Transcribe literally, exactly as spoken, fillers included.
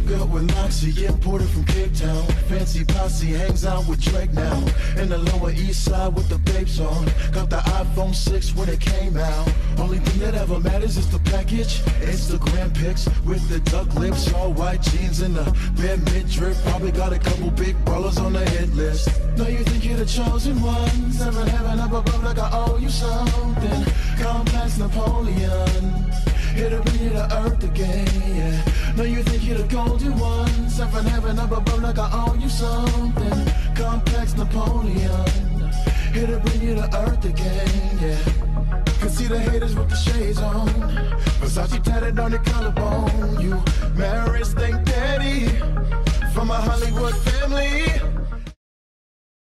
built with Moxie, imported from Cape Town. Fancy posse hangs out with Drake now. In the Lower East Side with the babes on. Got the iPhone six when it came out. Only thing that ever matters is the package. Instagram pics with the duck lips, all white jeans and the bare mid-drip. Probably got a couple big ballers on the hit list. Know you think you're the chosen one. Seven heaven up above like I owe you something. Complex Napoleon. Here to bring you to earth again, yeah. Know you think you're the golden one. Seven heaven up above like I owe you something. Complex Napoleon. Here to bring you to earth again, yeah. Can see the haters with the shades on. Versace tatted on the collarbone. You married, think daddy from a Hollywood family.